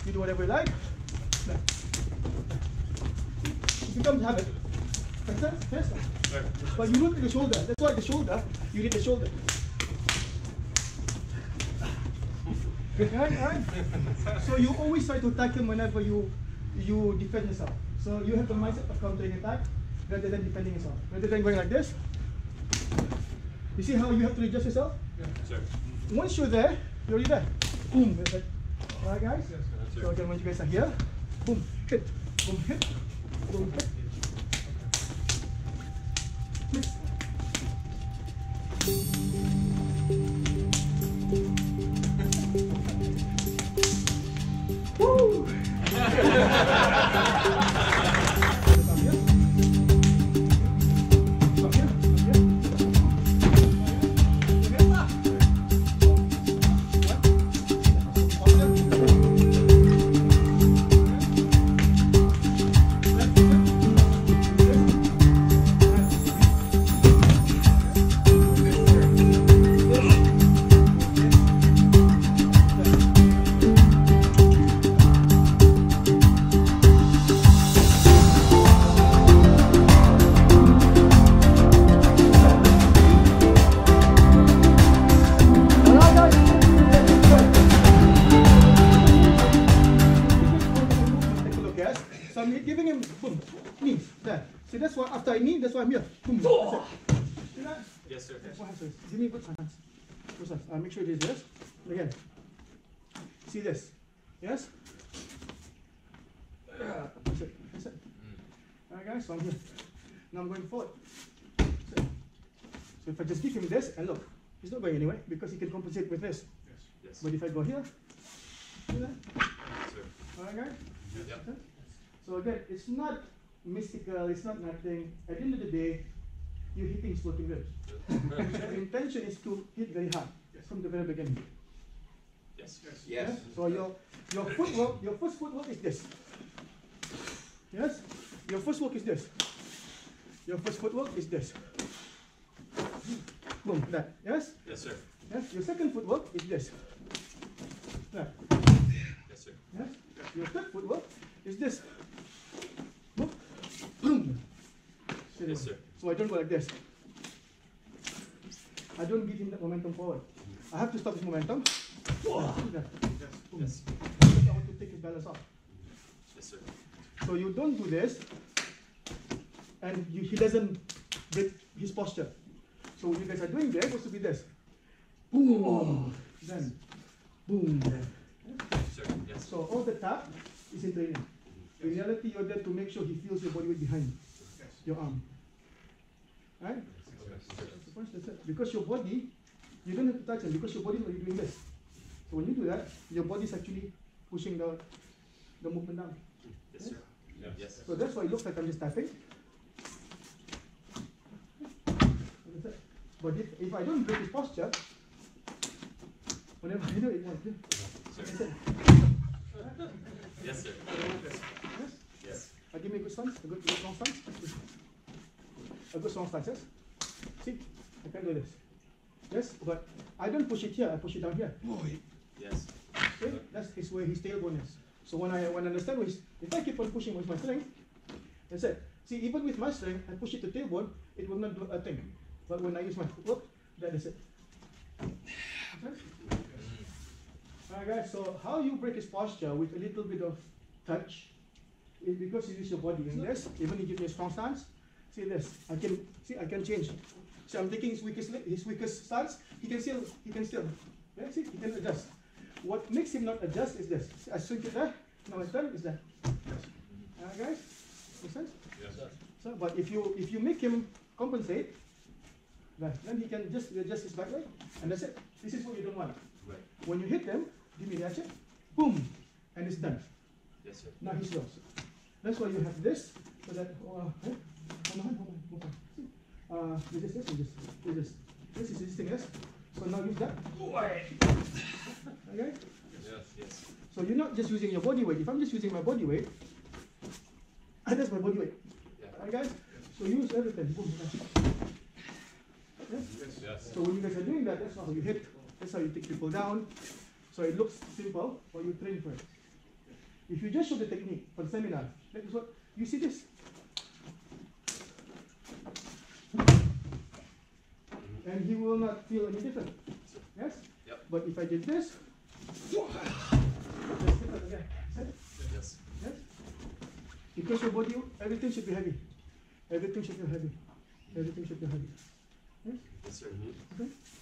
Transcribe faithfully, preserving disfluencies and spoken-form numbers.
You do whatever you like. It becomes habit. Understand? Yes. Sure. But you don't need the shoulder. That's why the shoulder, you need the shoulder. Right, right? So you always try to attack him whenever you you defend yourself. So you have the mindset of countering attack rather than defending yourself. Rather than going like this. You see how you have to adjust yourself? Yeah. Sure. Once you're there, you're already there. Boom. That's it. Alright guys? Yes, sure. So again, once you guys are here, boom, hit, boom, hit, boom, hit. Miss. Woo! So I'm giving him boom, knee, there. See, that's why after I knee, that's why I'm here. Boom. That's it. See that? Yes, sir. That's what happens. Give me good hands. Good hands. Uh, make sure it is yes. Again. See this? Yes? That's it. That's it. Mm. Alright guys, so I'm here. Now I'm going forward. That's it. So if I just give him this, and look, he's not going anywhere because he can compensate with this. Yes. Yes. But if I go here, see that? Yes, sir. Alright guys? Yeah. Okay. So again, it's not mystical, it's not nothing. At the end of the day, you're hitting floating ribs. The intention is to hit very hard yes. from the very beginning. Yes. Yes. Yes. Yeah? So your your footwork, your first footwork is this. Yes? Your first work is this. Your first footwork is this. Boom, that. Yes? Yes, sir. Yes. Your second footwork is this. That. Yes, sir. Yes? Your third footwork is this. Boom. Yes, sir. So I don't go like this. I don't give him that momentum forward. I have to stop his momentum. Yes. Yes. I want to take his balance off. Yes, sir. So you don't do this, and you, he doesn't break his posture. So when you guys are doing this, it's supposed to be this. Boom. Then, boom. Then. Yes, sir. Yes. So all the tap is in training. In reality, you're there to make sure he feels your body weight behind yes. your arm. Right? Yes. That's it. Because your body, you don't have to touch him because your body is already doing this. So when you do that, your body is actually pushing the, the movement down. Yes, sir. Yes. Yes. So that's why it looks like I'm just tapping. That's it. But if, if I don't break his posture, whenever I do it, that's it. Yes, sir. Yes? Yes. I give me a good stance, a good, good strong stance. A good strong stance, yes? See, I can do this. Yes, but I don't push it here, I push it down here. Yes. Okay, that's his way, his tailbone is. So when I when I understand what he's, if I keep on pushing with my strength, that's it. See, even with my strength, I push it to tailbone, it will not do a thing. But when I use my footwork, that is it. Okay? Alright guys, so how you break his posture with a little bit of touch is because you use your body in this, even if you give me a strong stance. See this, I can see I can change. See, I'm taking his weakest his weakest stance, he can still he can still yeah, see he can adjust. What makes him not adjust is this. See, I swing it there, now I turn is that. Alright guys? Make sense? Yes. So but if you if you make him compensate, right, then he can just adjust his back leg and that's it. This is what you don't want. Right. When you hit them, give me the action, boom, and it's done. Yes, sir. Now he's lost. That's why you have this, so that, uh, eh? hold on, hold on, hold on. See? Uh, this is this, and this, this is this is this thing, yes? So now use that. Okay? Yes, yes. So you're not just using your body weight. If I'm just using my body weight, and that's my body weight. Yeah. Alright guys? So use everything. Boom. Yes? Yes, yes. So when you guys are doing that, that's how you hit. That's how you take people down. So it looks simple, but you train for it. If you just show the technique for the seminar, that is what you see this. And he will not feel any different. Yes? Yep. But if I did this, just different again. Yes. Yes? Because your body, everything should be heavy. Everything should be heavy. Everything should be heavy. Yes? Yes, sir. Okay?